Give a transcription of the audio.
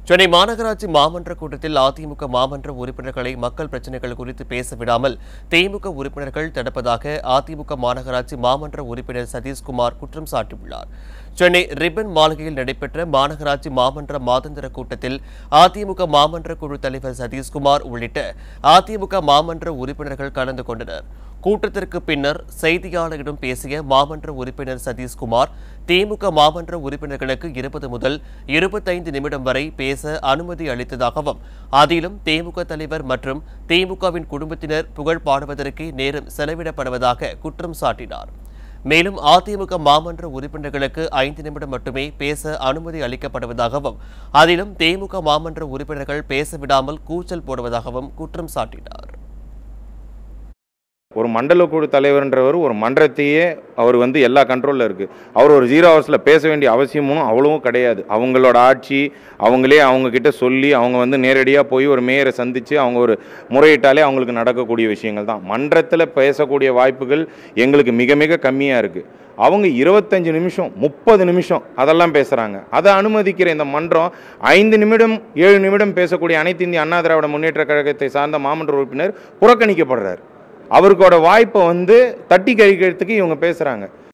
சென்னை மாநகராட்சி மாமன்ற கூட்டத்தில் அதிமுக மாமன்ற உறுப்பினர்களை மக்கள் பிரச்சினைகள் குறித்து பேச விடாமல் திமுக உறுப்பினர்கள் தடுப்பதாக அதிமுக மாநகராட்சி மாமன்ற உறுப்பினர் சதீஷ்குமார் குற்றம் சாட்டியுள்ளார். சென்னை ரிப்பன் மாளிகையில் நடைபெற்ற மாநகராட்சி மாமன்ற மாதாந்திர கூட்டத்தில் அதிமுக மாமன்ற குழு தலைவர் சதீஷ்குமார் உள்ளிட்ட அதிமுக மாமன்ற உறுப்பினர்கள் கலந்து கொண்டனர். கூட்டத்திற்கு பின்னர் செய்தியாளர்களிடம் பேசிய மாமன்ற உறுப்பினர் சதீஷ்குமார், திமுக மாமன்ற உறுப்பினர்களுக்கு 20 முதல் 25 நிமிடம் வரை பேச அனுமதி அளித்ததாகவும், அதிலும் திமுக தலைவர் மற்றும் திமுகவின் குடும்பத்தினர் புகழ் பாடுவதற்கே நேரம் செலவிடப்படுவதாக குற்றம் சாட்டினார். மேலும் அதிமுக மாமன்ற உறுப்பினர்களுக்கு 5 நிமிடம் மட்டுமே பேச அனுமதி அளிக்கப்படுவதாகவும், அதிலும் திமுக மாமன்ற உறுப்பினர்கள் பேச விடாமல் கூச்சல் போடுவதாகவும் குற்றம் சாட்டினார். ஒரு மண்டல குழு தலைவர்ன்றவர் ஒரு மன்றத்தையே அவர் எல்லா கண்ட்ரோலில் இருக்குது. அவர் ஒரு 0 ஹவர்ஸில் பேச வேண்டிய அவசியமும் அவ்வளவும் கிடையாது. அவங்களோட ஆட்சி அவங்களே அவங்கக்கிட்ட சொல்லி அவங்க நேரடியாக போய் ஒரு மேயரை சந்தித்து அவங்க ஒரு முறையிட்டாலே அவங்களுக்கு நடக்கக்கூடிய விஷயங்கள் தான். மன்றத்தில் பேசக்கூடிய வாய்ப்புகள் எங்களுக்கு மிக மிக கம்மியாக இருக்குது. அவங்க 25 நிமிஷம் 30 நிமிஷம் அதெல்லாம் பேசுகிறாங்க. அதை அனுமதிக்கிற இந்த மன்றம் 5 நிமிடம் 7 நிமிடம் பேசக்கூடிய அனைத்து இந்திய அண்ணா திராவிட முன்னேற்ற கழகத்தை சார்ந்த மாமன்ற உறுப்பினர் புறக்கணிக்கப்படுறார். அவருக்கோட வாய்ப்பை தட்டி கழிக்கிறதுக்கு இவங்க பேசுகிறாங்க.